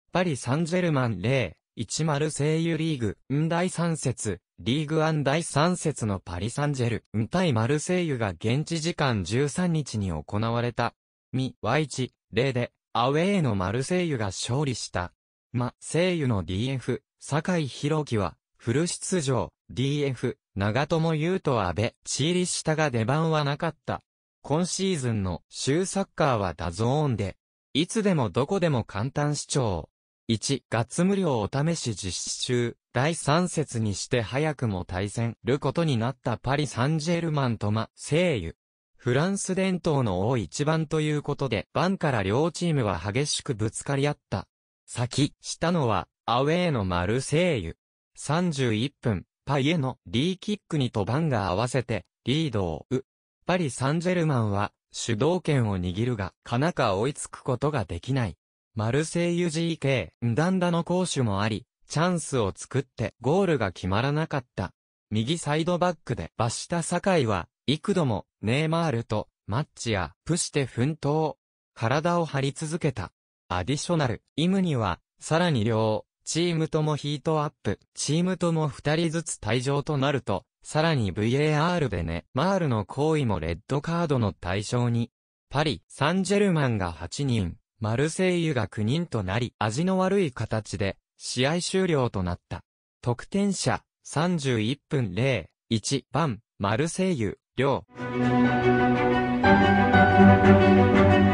パリ・サンジェルマン0-1マルセイユリーグ、第3節、リーグワン第3節のパリ・サンジェル、対マルセイユが現地時間13日に行われた。は1、0で、アウェーのマルセイユが勝利した。セイユの DF、酒井宏樹は、フル出場、DF、長友佑都阿部、チーリ下が出番はなかった。今シーズンの週サッカーはダゾーンで、いつでもどこでも簡単視聴。1、月無料お試し実施中、第3節にして早くも対戦ることになったパリ・サンジェルマンとセイユ。フランス伝統の多い一番ということで、盤から両チームは激しくぶつかり合った。先したのは、アウェーのマルセイユ。31分、パイエのリーキックにと盤が合わせて、リードをパリ・サンジェルマンは、主導権を握るが、かなか追いつくことができない。マルセイユ GK、ダンダの攻守もあり、チャンスを作ってゴールが決まらなかった。右サイドバックで罰した酒井は、幾度もネイマールとマッチやプして奮闘。体を張り続けた。アディショナル、イムには、さらに両チームともヒートアップ、チームとも2人ずつ退場となると、さらに VAR でネマールの行為もレッドカードの対象に。パリ・サンジェルマンが8人。マルセイユが9人となり、味の悪い形で、試合終了となった。得点者、31分0-1番、マルセイユ、両。